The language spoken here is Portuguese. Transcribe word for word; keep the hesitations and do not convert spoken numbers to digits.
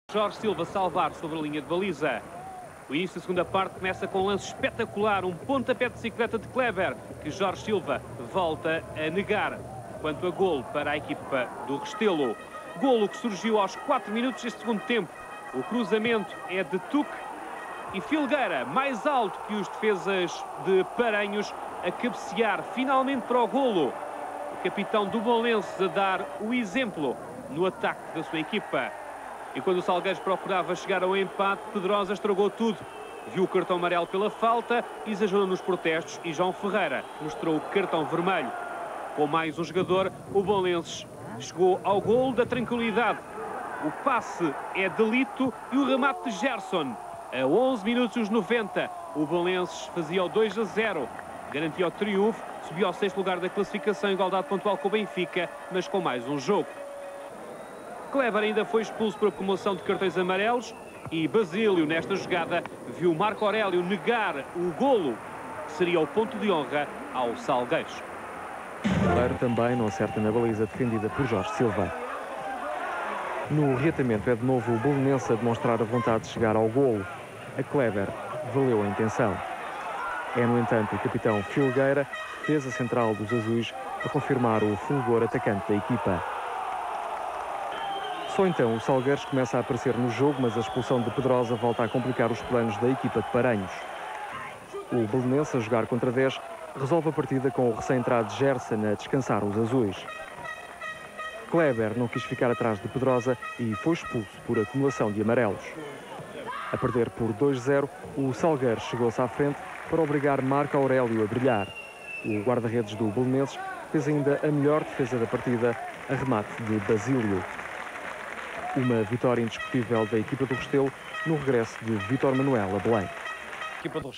Jorge Silva salvar sobre a linha de baliza. O início da segunda parte começa com um lance espetacular, um pontapé de bicicleta de Kleber, que Jorge Silva volta a negar. Quanto a golo para a equipa do Restelo. Golo que surgiu aos quatro minutos deste segundo tempo. O cruzamento é de Tuque e Filgueira, mais alto que os defesas de Paranhos, a cabecear finalmente para o golo. O capitão do Belenenses a dar o exemplo no ataque da sua equipa. E quando o Salgueiros procurava chegar ao empate, Pedrosa estragou tudo. Viu o cartão amarelo pela falta, exagerou nos protestos e João Ferreira mostrou o cartão vermelho. Com mais um jogador, o Belenenses chegou ao golo da tranquilidade. O passe é de Lito e o remate de Gerson. A onze minutos e os noventa, o Belenenses fazia o dois a zero. Garantia o triunfo, subiu ao sexto lugar da classificação, igualdade pontual com o Benfica, mas com mais um jogo. Kleber ainda foi expulso por acumulação de cartões amarelos e Basílio, nesta jogada, viu Marco Aurélio negar o golo, que seria o ponto de honra ao Salgueiros. Kleber também não acerta na baliza defendida por Jorge Silva. No reatamento é de novo o Belenenses a demonstrar a vontade de chegar ao golo. A Kleber valeu a intenção. É, no entanto, o capitão Filgueira, defesa central dos azuis, a confirmar o fulgor atacante da equipa. Só então o Salgueiros começa a aparecer no jogo, mas a expulsão de Pedrosa volta a complicar os planos da equipa de Paranhos. O Belenenses, a jogar contra dez, resolve a partida com o recém-entrado Gerson a descansar os azuis. Kleber não quis ficar atrás de Pedrosa e foi expulso por acumulação de amarelos. A perder por dois a zero, o Salgueiros chegou-se à frente para obrigar Marco Aurélio a brilhar. O guarda-redes do Belenenses fez ainda a melhor defesa da partida, a remate de Basílio. Uma vitória indiscutível da equipa do Restelo no regresso de Vítor Manuel a Belém.